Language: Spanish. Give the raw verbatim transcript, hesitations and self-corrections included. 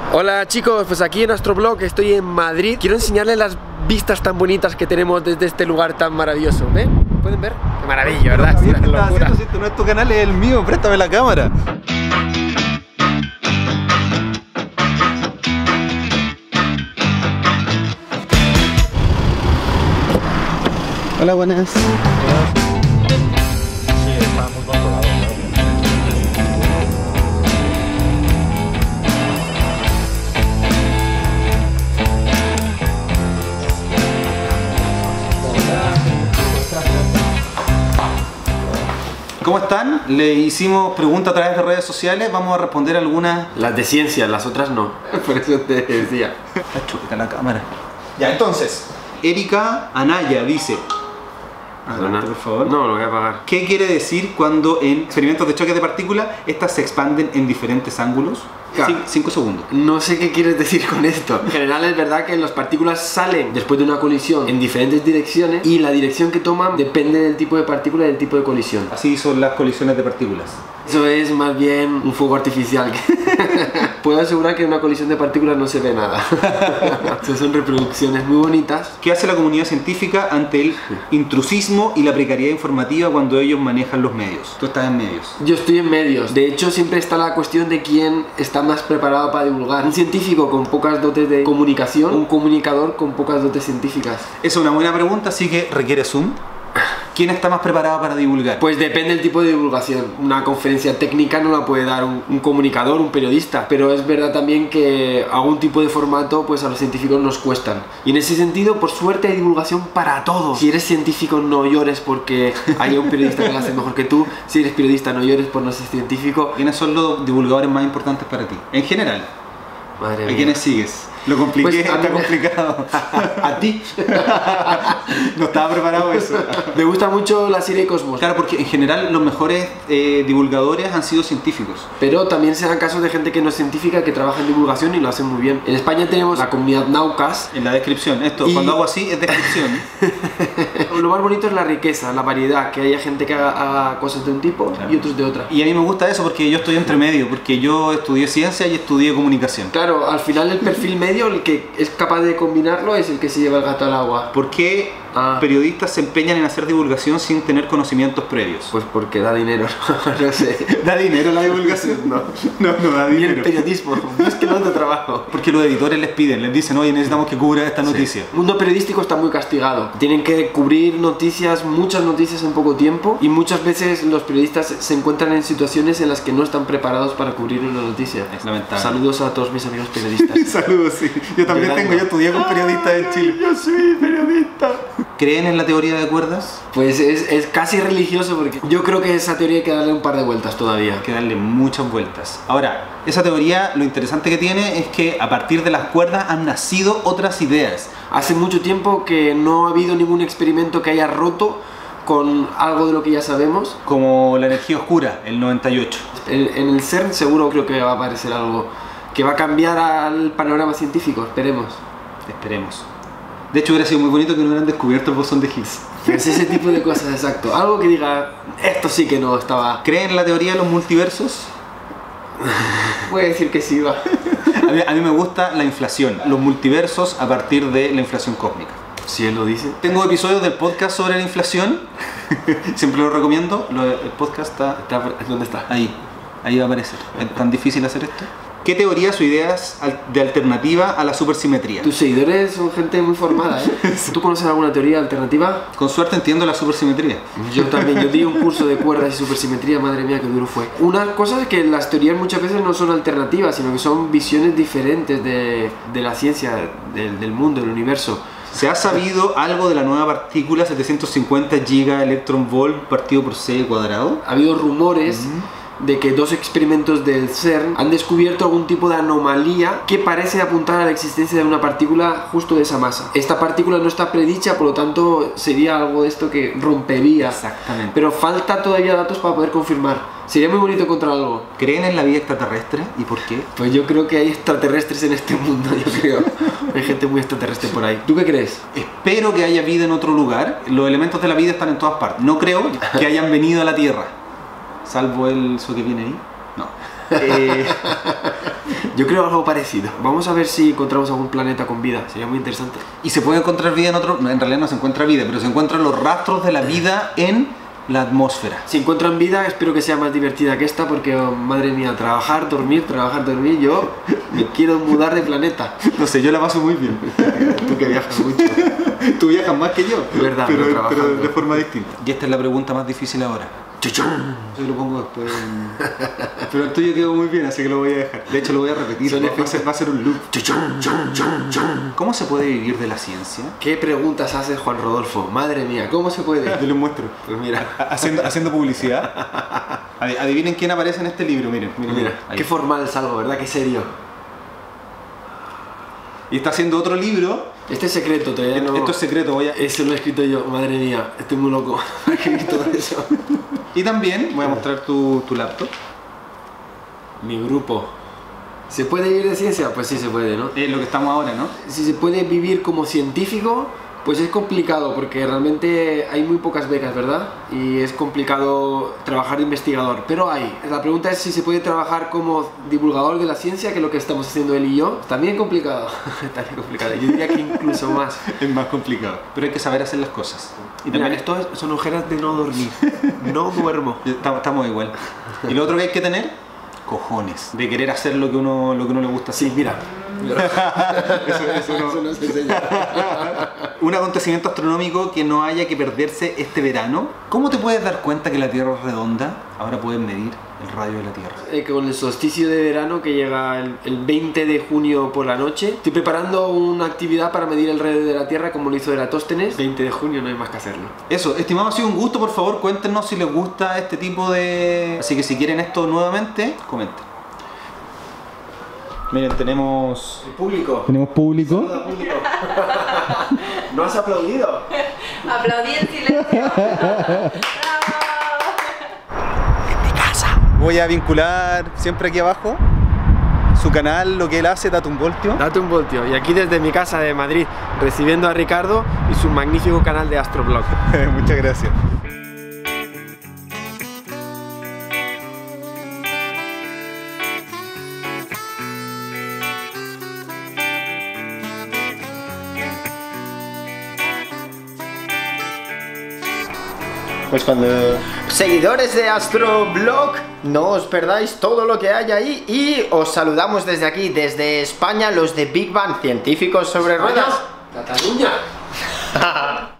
Hola chicos, pues aquí en nuestro blog estoy en Madrid. Quiero enseñarles las vistas tan bonitas que tenemos desde este lugar tan maravilloso. ¿Ven? ¿Pueden ver? Qué maravilla, ¿verdad? Sí, ¿qué estás haciendo? Si esto no es tu canal, es el mío, préstame la cámara. Hola, buenas. Sí, está muy controlado, claro. ¿Cómo están? Le hicimos preguntas a través de redes sociales, vamos a responder algunas. Las de ciencia, las otras no. Por eso te decía. Está chulita la cámara. Ya, entonces, Erika Anaya dice... Adelante, por favor. No, lo voy a pagar. ¿Qué quiere decir cuando en experimentos de choque de partículas estas se expanden en diferentes ángulos? Claro. Cin- cinco segundos. No sé qué quieres decir con esto. En general es verdad que las partículas salen después de una colisión en diferentes direcciones y la dirección que toman depende del tipo de partícula y del tipo de colisión. Así son las colisiones de partículas. Eso es más bien un fuego artificial. Puedo asegurar que en una colisión de partículas no se ve nada. Esas son reproducciones muy bonitas. ¿Qué hace la comunidad científica ante el intrusismo y la precariedad informativa cuando ellos manejan los medios? Tú estás en medios. Yo estoy en medios. De hecho, siempre está la cuestión de quién está más preparado para divulgar. Un científico con pocas dotes de comunicación, un comunicador con pocas dotes científicas. Es una buena pregunta, así que requiere Zoom. ¿Quién está más preparado para divulgar? Pues depende del tipo de divulgación. Una conferencia técnica no la puede dar un, un comunicador, un periodista. Pero es verdad también que algún tipo de formato pues a los científicos nos cuestan. Y en ese sentido, por suerte, hay divulgación para todos. Si eres científico, no llores porque haya un periodista que lo hace mejor que tú. Si eres periodista, no llores por no ser científico. ¿Quiénes son los divulgadores más importantes para ti? En general. Madre ¿A mía. quiénes sigues? Lo compliqué, Pues, a está mí- complicado. A ti. No estaba preparado eso. Me gusta mucho la serie Cosmos. Claro, porque en general los mejores eh, divulgadores han sido científicos. Pero también se dan casos de gente que no es científica, que trabaja en divulgación y lo hacen muy bien. En España tenemos la comunidad Naucas. En la descripción, esto, Y- cuando hago así es descripción. Lo más bonito es la riqueza, la variedad, que haya gente que haga, haga cosas de un tipo Claro. y otros de otra. Y a mí me gusta eso porque yo estoy entre medio, porque yo estudié ciencia y estudié comunicación. Claro, al final el perfil medio, el que es capaz de combinarlo, es el que se lleva el gato al agua. ¿Por qué Ah. periodistas se empeñan en hacer divulgación sin tener conocimientos previos? Pues porque da dinero, no sé. ¿Da dinero la divulgación? No. no, no da Y el dinero. periodismo, es que no es de trabajo. Porque los editores les piden, les dicen, oye, necesitamos que cubra esta noticia. El mundo periodístico está muy castigado. Tienen que cubrir noticias, muchas noticias en poco tiempo y muchas veces los periodistas se encuentran en situaciones en las que no están preparados para cubrir una noticia. Es lamentable. Saludos a todos mis amigos periodistas. Saludos, sí. Yo también Llorando. tengo, yo estudié con periodistas en Chile. Yo soy periodista. ¿Creen en la teoría de cuerdas? Pues es, es casi religioso porque yo creo que esa teoría hay que darle un par de vueltas todavía. Hay que darle muchas vueltas. Ahora, esa teoría, lo interesante que tiene es que a partir de las cuerdas han nacido otras ideas. Hace mucho tiempo que no ha habido ningún experimento que haya roto con algo de lo que ya sabemos. Como la energía oscura, el noventa y ocho. En, en el CERN seguro creo que va a aparecer algo que va a cambiar al panorama científico, esperemos. Esperemos. De hecho, hubiera sido muy bonito que no hubieran descubierto el bosón de Higgs. Es ese tipo de cosas, exacto. Algo que diga, esto sí que no estaba... ¿Creen en la teoría de los multiversos? Voy a decir que sí, va. A mí, a mí me gusta la inflación, los multiversos a partir de la inflación cósmica. Si él lo dice. Tengo episodios del podcast sobre la inflación, siempre lo recomiendo. Lo- el podcast está Está- ¿Dónde está? ahí, ahí va a aparecer. ¿Es tan difícil hacer esto? ¿Qué teorías o ideas al- de alternativa a la supersimetría? Tus seguidores son gente muy formada, ¿eh? ¿Tú conoces alguna teoría alternativa? Con suerte entiendo la supersimetría. Yo también, yo di un curso de cuerdas y supersimetría, madre mía, qué duro fue. Una cosa es que las teorías muchas veces no son alternativas, sino que son visiones diferentes de, de la ciencia, del, del mundo, del universo. ¿Se ha sabido algo de la nueva partícula setecientos cincuenta giga electron volt partido por c cuadrado? Ha habido rumores de que dos experimentos del CERN han descubierto algún tipo de anomalía que parece apuntar a la existencia de una partícula justo de esa masa. Esta partícula no está predicha, por lo tanto sería algo de esto que rompería. Exactamente. Pero falta todavía datos para poder confirmar. Sería muy bonito encontrar algo. ¿Creen en la vida extraterrestre y por qué? Pues yo creo que hay extraterrestres en este mundo, yo creo. Hay gente muy extraterrestre por ahí. ¿Tú qué crees? Espero que haya vida en otro lugar. Los elementos de la vida están en todas partes. No creo que hayan venido a la Tierra. Salvo el eso que viene ahí. No. Eh, Yo creo algo parecido. Vamos a ver si encontramos algún planeta con vida, sería muy interesante. Y se puede encontrar vida en otro... No, en realidad no se encuentra vida, pero se encuentran los rastros de la vida en la atmósfera. Si encuentran vida, espero que sea más divertida que esta, porque, oh, madre mía, trabajar, dormir, trabajar, dormir, yo me quiero mudar de planeta. No sé, yo la paso muy bien. Tú que viajas mucho. Tú viajas más que yo. Es verdad, pero, pero pero de forma distinta. Y esta es la pregunta más difícil ahora. ¡Chuchón! Yo lo pongo después. Pero el tuyo quedó muy bien, así que lo voy a dejar. De hecho, lo voy a repetir. Son Va, va, a ser, va a ser un loop. ¡Chuchón! ¡Chon, chon, chon! ¿Cómo se puede vivir de la ciencia? ¿Qué preguntas hace Juan Rodolfo? Madre mía, ¿cómo se puede? Yo les muestro. Pues mira. Haciendo, haciendo publicidad. Adivinen quién aparece en este libro, miren. Miren, Mira, ahí. qué formal salgo, ¿verdad? Qué serio. Y está haciendo otro libro. Este es secreto, todavía no... Esto es secreto, voy a... Eso lo he escrito yo, madre mía, estoy muy loco. Escribir todo eso. Y también voy a mostrar tu, tu laptop. Mi grupo. ¿Se puede vivir de ciencia? Pues sí se puede, ¿no? Es lo que estamos ahora, ¿no? Si se puede vivir como científico, pues es complicado porque realmente hay muy pocas becas, ¿verdad? Y es complicado trabajar de investigador, pero hay. La pregunta es si se puede trabajar como divulgador de la ciencia, que es lo que estamos haciendo él y yo. También complicado, también complicado. Yo diría que incluso más. Es más complicado, pero hay que saber hacer las cosas. Y también esto es, son ojeras de no dormir. No duermo. Estamos, estamos igual. Y lo otro que hay que tener, cojones, de querer hacer lo que uno, lo que uno le gusta hacer. Sí, mira. eso, eso, no. Eso no se enseña. Un acontecimiento astronómico que no haya que perderse este verano. ¿Cómo te puedes dar cuenta que la Tierra es redonda? Ahora puedes medir el radio de la Tierra. Eh, con el solsticio de verano que llega el, el veinte de junio por la noche, estoy preparando una actividad para medir el radio de la Tierra como lo hizo Eratóstenes. veinte de junio, no hay más que hacerlo. Eso, estimado, ha sido un gusto. Por favor, cuéntenos si les gusta este tipo de... Así que si quieren esto nuevamente, comenten. Miren, tenemos... El público. Tenemos público. Saluda, público. ¿No has aplaudido? Aplaudí en silencio. ¡Bravo! Voy a vincular siempre aquí abajo su canal, lo que él hace, Date un Voltio. Date un voltio. Y aquí desde mi casa de Madrid, recibiendo a Ricardo y su magnífico canal de Astroblog. Muchas gracias. Pues cuando... Seguidores de Astroblog, no os perdáis todo lo que hay ahí y os saludamos desde aquí, desde España, los de Big Bang, científicos sobre ruedas. ¡Cataluña!